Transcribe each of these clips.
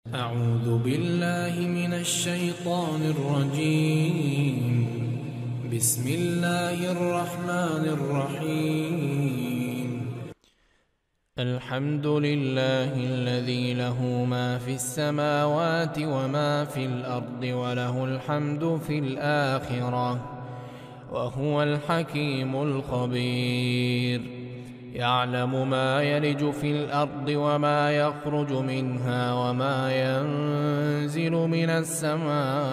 أعوذ بالله من الشيطان الرجيم. بسم الله الرحمن الرحيم. الحمد لله الذي له ما في السماوات وما في الأرض وله الحمد في الآخرة وهو الحكيم الخبير. يعلم ما يلج في الأرض وما يخرج منها وما ينزل من السماء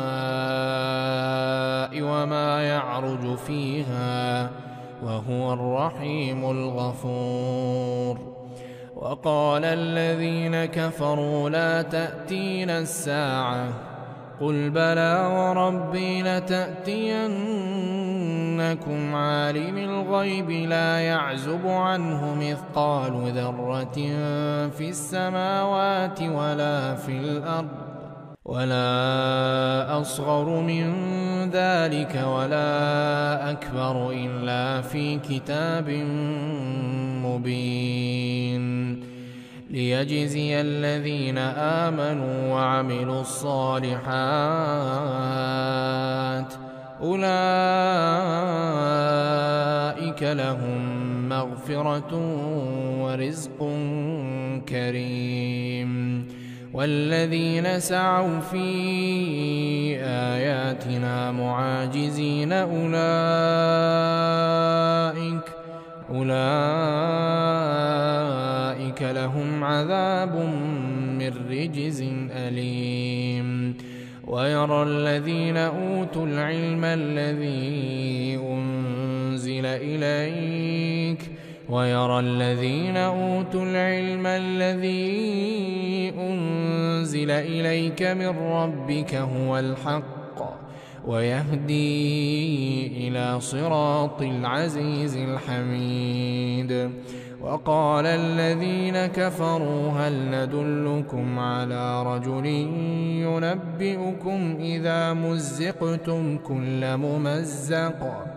وما يعرج فيها وهو الرحيم الغفور. وقال الذين كفروا لا تأتينا الساعة قل بلى وربي لتأتينكم عالم الغيب لا يعزب عنه مثقال ذرة في السماوات ولا في الأرض ولا أصغر من ذلك ولا أكبر إلا في كتاب مبين ليجزي الذين آمنوا وعملوا الصالحات أولئك لهم مغفرة ورزق كريم. والذين سعوا في آياتنا معاجزين أولئك لهم عذاب من رجز أليم. ويرى الذين أوتوا العلم الذي أنزل إليك من ربك هو الحق ويهدي إلى صراط العزيز الحميد. وقال الذين كفروا هل ندلكم على رجل ينبئكم إذا مزقتم كل ممزق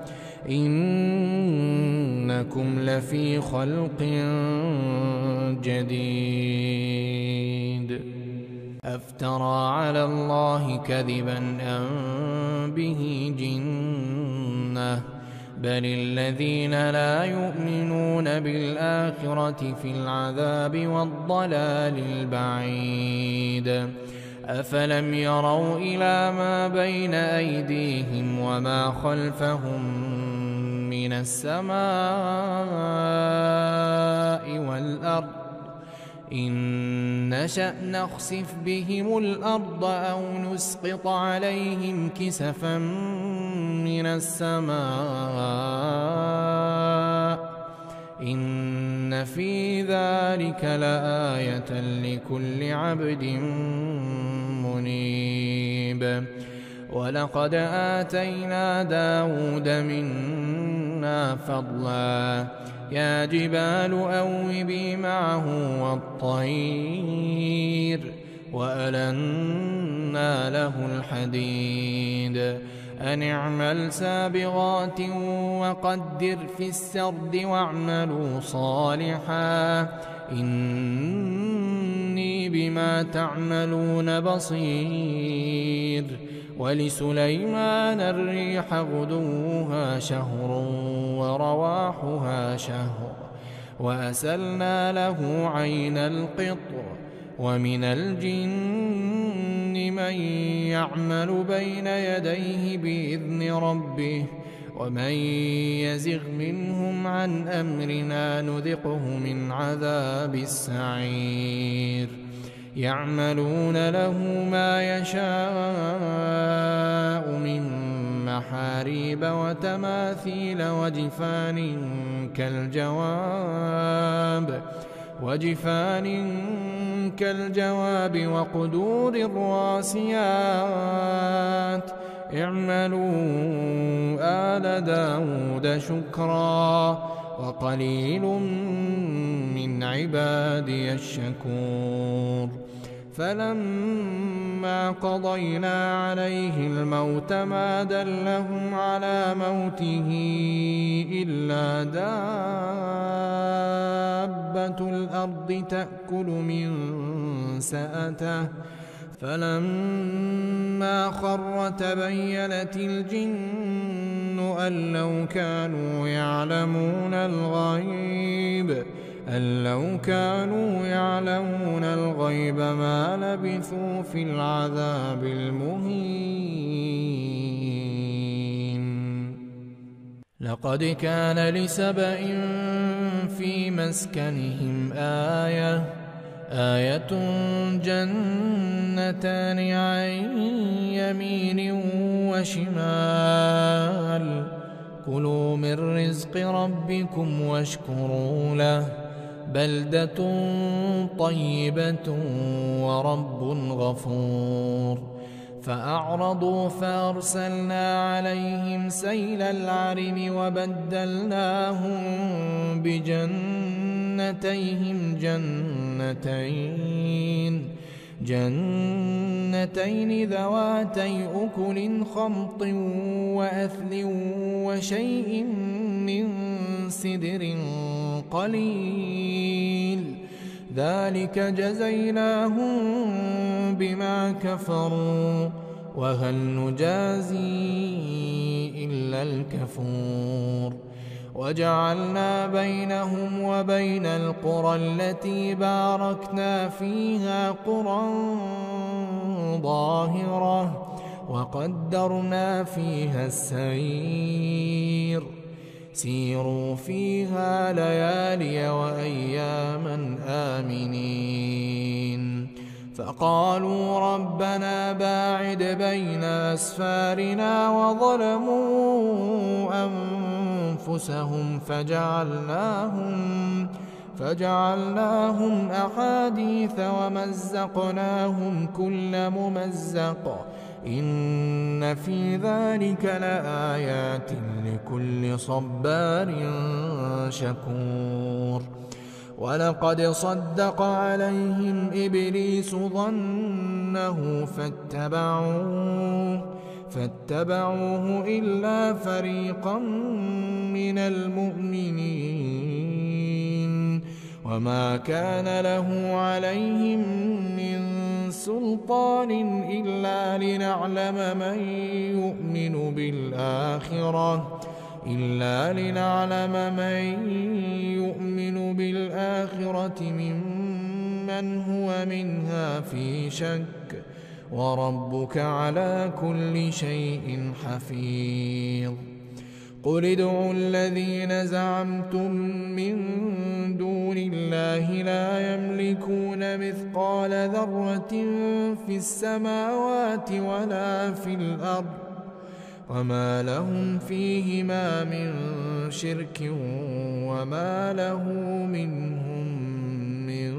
إنكم لفي خلق جديد. أفترى على الله كذبا أم به جنة بل الذين لا يؤمنون بالآخرة في العذاب والضلال البعيد. أفلم يروا إلى ما بين أيديهم وما خلفهم من السماء والأرض إن نشأ نخسف بهم الأرض أو نسقط عليهم كسفا من السماء إن في ذلك لآية لكل عبد منيب. ولقد آتينا داود منا فضلا يا جبال أوبي معه والطير وألنا له الحديد أن اعمل سابغات وقدر في السرد واعملوا صالحا إني بما تعملون بصير. ولسليمان الريح غدوها شهر ورواحها شهر وأسلنا له عين القطر ومن الجن من يعمل بين يديه بإذن ربه ومن يزغ منهم عن أمرنا نذقه من عذاب السعير. يعملون له ما يشاء من محاريب وتماثيل وجفان كالجواب وقدور الراسيات اعملوا آل داود شكرا وقليل من عبادي الشكور. فلما قضينا عليه الموت ما دلهم على موته إلا دابة الأرض تأكل من سأته فلما خر تبينت الجن أن لو كانوا يعلمون الغيب ما لبثوا في العذاب المهين. لقد كان لسبإ في مسكنهم آية جنتان عن يمين وشمال كلوا من رزق ربكم واشكروا له بلدة طيبة ورب غفور. فأعرضوا فأرسلنا عليهم سيل العرم وبدلناهم بجنتيهم جنتين ذواتي أكل خمط وأثل وشيء من سدر قليل ذلك جزيناهم بما كفروا وهل نجازي إلا الكفور. وجعلنا بينهم وبين القرى التي باركنا فيها قرى ظاهرة وقدرنا فيها السير سيروا فيها ليالي وأياما آمنين. فقالوا ربنا باعد بين أسفارنا وظلموا أنفسهم فجعلناهم أحاديث ومزقناهم كل ممزق إن في ذلك لآيات لكل صبار شكور. ولقد صدق عليهم إبليس ظنه فاتبعوه إلا فريقا من المؤمنين وما كان له عليهم من سلطان إلا لنعلم من يؤمن بالآخرة ممن هو منها في شك وربك على كل شيء حفيظ. قل ادعوا الذين زعمتم من دون الله لا يملكون مثقال ذرة في السماوات ولا في الأرض وما لهم فيهما من شرك وما له منهم من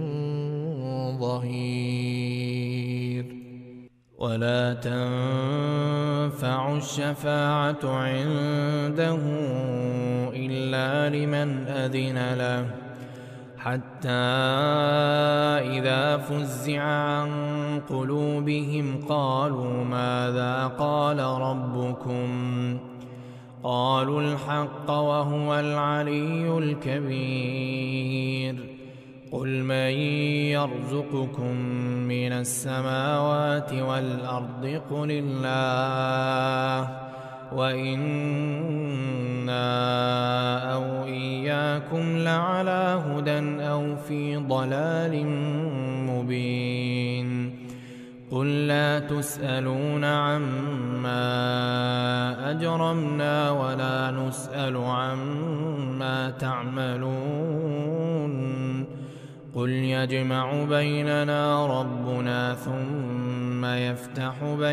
ظهير. ولا تنفع الشفاعة عنده إلا لمن أذن له حتى إذا فزع عن قلوبهم قالوا ماذا قال ربكم قالوا الحق وهو العلي الكبير. قل من يرزقكم من السماوات والأرض قل الله وإنا أو إياكم لعلى هدى أو في ضلال مبين. قل لا تسألون عما أجرمنا ولا نسأل عما تعملون. قل يجمع بيننا ربنا ثم يفتح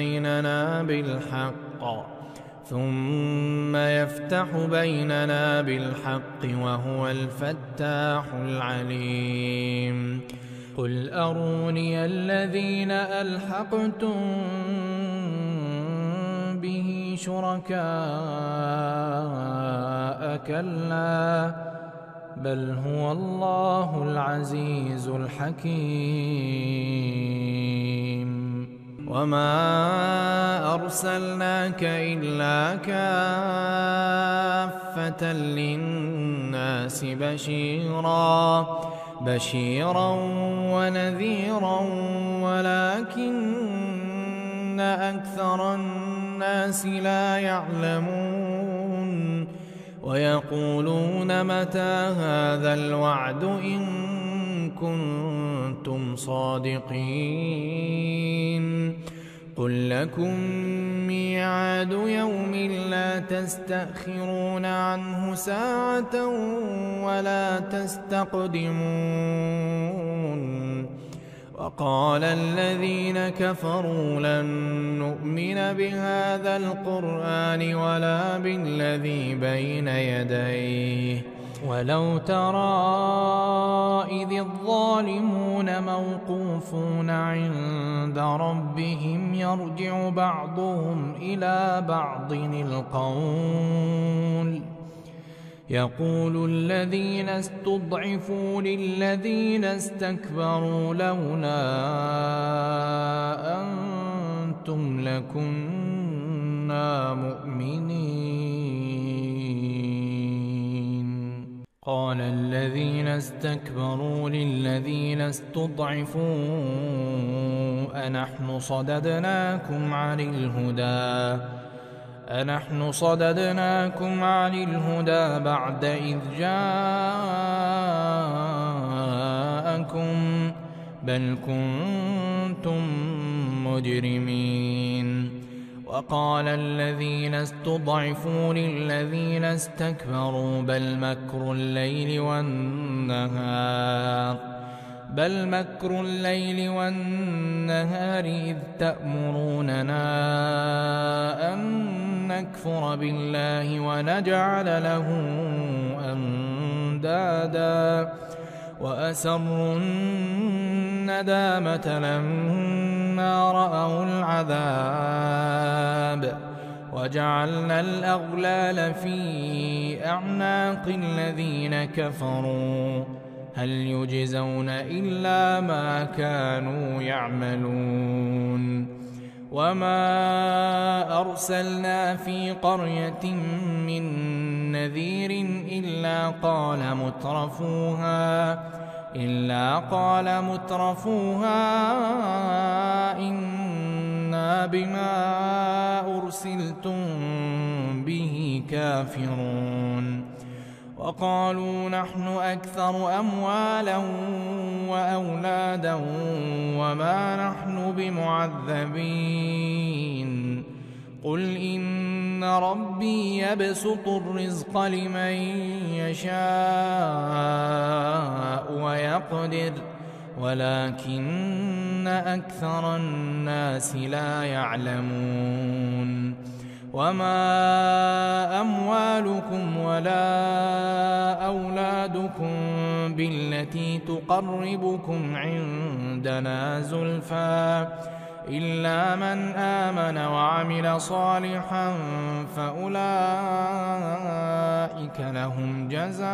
بيننا بالحق وهو الفتاح العليم. قل أروني الذين ألحقتم به شركاء كلا بل هو الله العزيز الحكيم. وما أرسلناك إلا كافة للناس بشيرا ونذيرا ولكن أكثر الناس لا يعلمون ويقولون متى هذا الوعد إن كنتم صادقين قل لكم ميعاد يوم لا تستأخرون عنه ساعة ولا تستقدمون وقال الذين كفروا لن نؤمن بهذا القرآن ولا بالذي بين يديه ولو ترى إذ الظالمون موقوفون عند ربهم يرجع بعضهم إلى بعض القول يقول الذين استضعفوا للذين استكبروا لولا أنتم لكنا مؤمنين قال الذين استكبروا للذين استضعفوا أنحن صددناكم عن الهدى بعد إذ جاءكم بل كنتم مجرمين وقال الذين استضعفوا للذين استكبروا بل مكر الليل والنهار إذ تأمروننا أن نكفر بالله ونجعل له أندادا وأسروا الندامة لما رأوا العذاب وجعلنا الأغلال في أعناق الذين كفروا هل يجزون إلا ما كانوا يعملون وما أرسلنا في قرية من نذير إلا قال مترفوها إنا بما أرسلتم به كافرون وقالوا نحن أكثر أموالا وأولادا وما نحن بمعذبين قل إن ربي يبسط الرزق لمن يشاء ويقدر ولكن أكثر الناس لا يعلمون وما أموالكم ولا أولادكم بالتي تقربكم عندنا زلفى إلا من آمن وعمل صالحا فأولئك لهم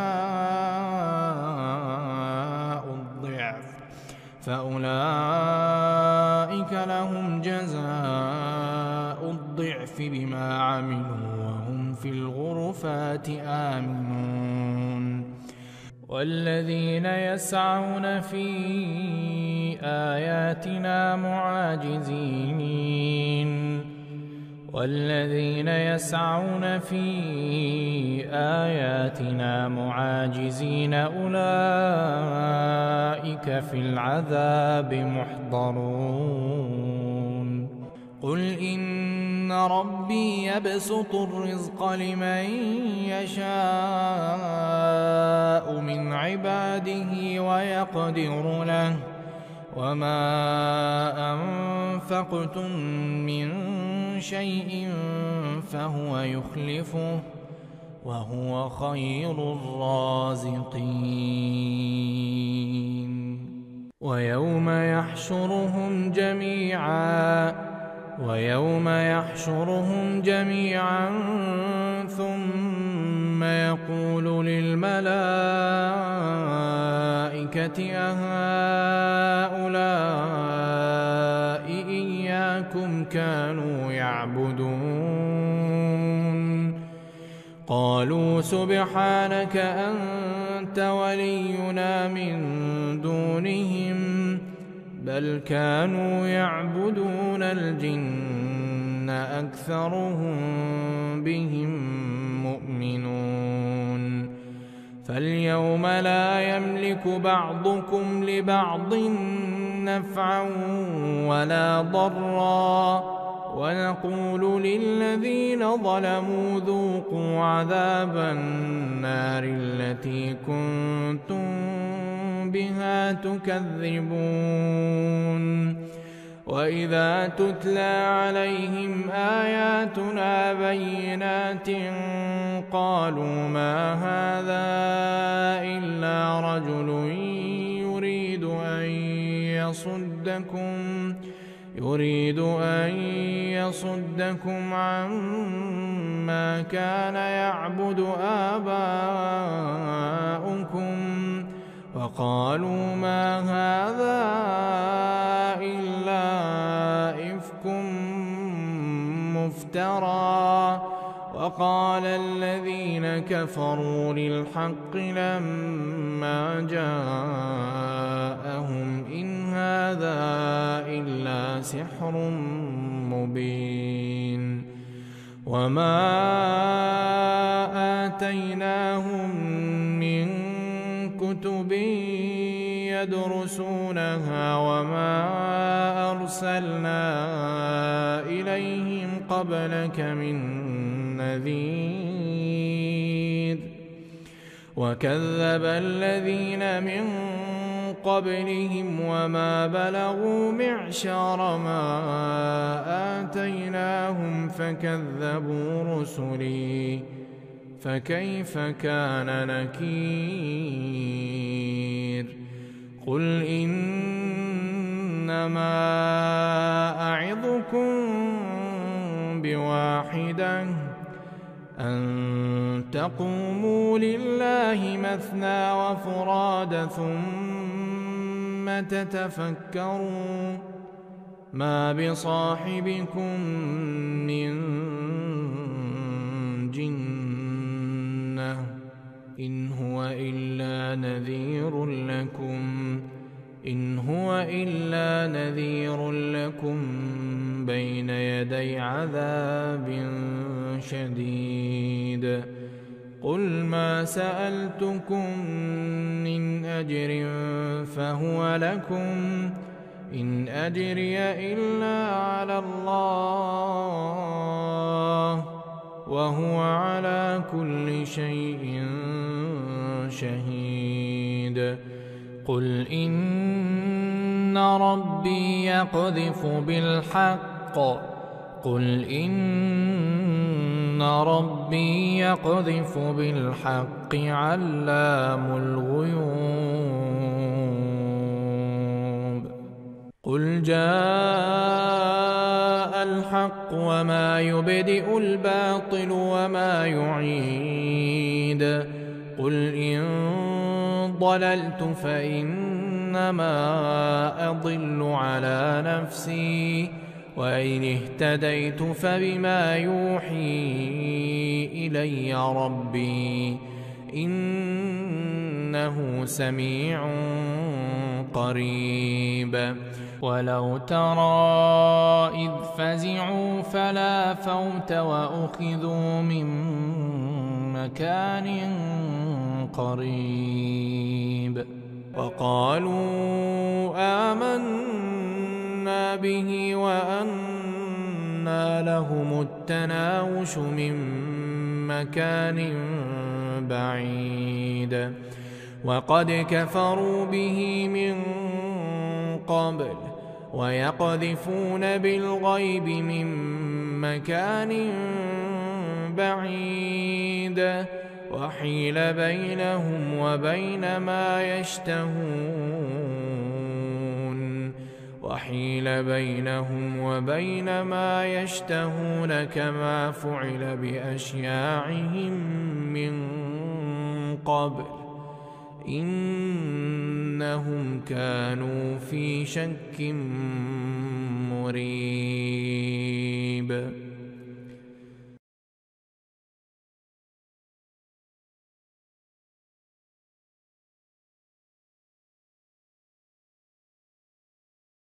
جزاء الضعف بما عملوا وهم في الغرفات آمنون والذين يسعون في آياتنا معاجزين أولئك في العذاب محضرون قل إن ربي يبسط الرزق لمن يشاء من عباده ويقدر له وما أنفقتم من شيء فهو يخلفه وهو خير الرازقين ويوم يحشرهم جميعا ثم يقول للملائكة أهؤلاء إياكم كانوا يعبدون قالوا سبحانك أنت ولينا من دونهم بل كانوا يعبدون الجن أكثرهم بهم مؤمنون فاليوم لا يملك بعضكم لبعض نفعا ولا ضرا ونقول للذين ظلموا ذوقوا عذاب النار التي كنتم بها تكذبون وإذا تتلى عليهم آياتنا بينات قالوا ما هذا إلا رجل يريد أن يصدكم عما كان يعبد آباؤكم وقالوا ما هذا إلا إفك مفترى وقال الذين كفروا للحق لما جاءهم إن هذا إلا سحر مبين وما آتيناهم من كتب يدرسونها وما أرسلنا إليهم قبلك من نذير وكذب الذين من قبلهم وما بلغوا معشار ما آتيناهم فكذبوا رسلي فكيف كان نكير قل إنما أعظكم بواحدة أن تقوموا لله مثنى وفرادى ثم تتفكروا ما بصاحبكم من جنة إن هو إلا نذير لكم بين يدي عذاب شديد قل ما سألتكم من أجر فهو لكم إن أجري إلا على الله وهو على كل شيء شهيد قل إن ربي يقذف بالحق علام الغيوب قل جاء الحق وما يبدئ الباطل وما يعيد قل إن ضللت فإنما أضل على نفسي وإن اهتديت فبما يوحي إلي ربي إنه سميع قريب ولو ترى إذ فزعوا فلا فوت وأخذوا من مكان قريب وقالوا آمنا به وأنى لهم التناوش من مكان بعيد وقد كفروا به من قبل ويقذفون بالغيب من مكان بعيد وحيل بينهم وبين ما يشتهون كما فعل بأشياعهم من قبل إنهم كانوا في شك مريب